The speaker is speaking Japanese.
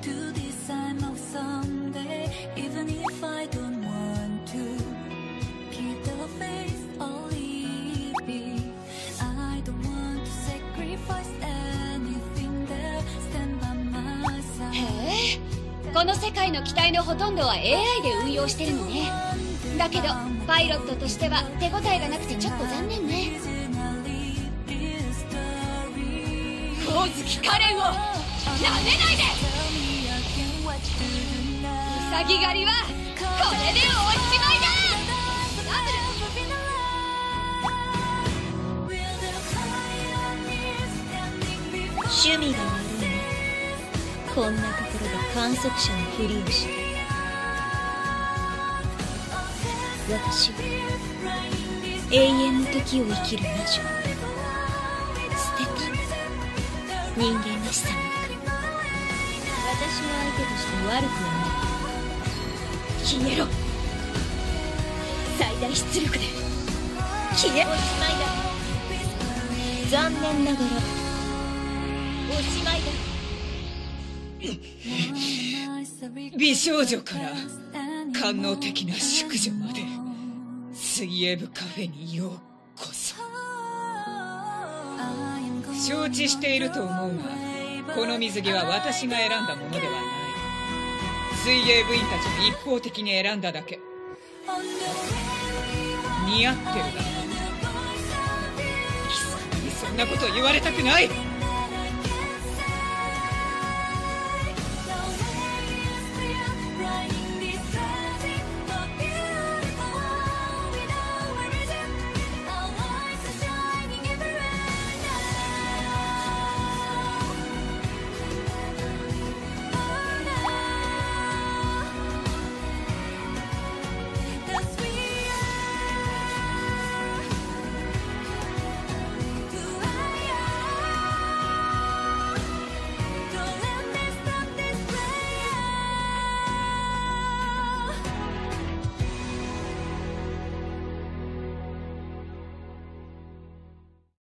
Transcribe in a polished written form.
この世界の機体のほとんどは AI で運用してるのね。だけどパイロットとしては手応えがなくてちょっと残念ね。光月カレンをなめないで。ウサギ狩りはこれでおしまいだ。 趣味が悪いね。こんなところで観測者のふりをして。私は永遠の時を生きる魔女。捨てた人間らしさなんか私の相手として悪くはない。消えろ。最大出力で消え。おしまいだ。残念ながらおしまいだ。 美少女から官能的な淑女まで水泳部カフェにようこそ。承知していると思うが、この水着は私が選んだものではない。水泳部員たちが一方的に選んだだけ。似合ってるだろ。貴様にそんなこと言われたくない。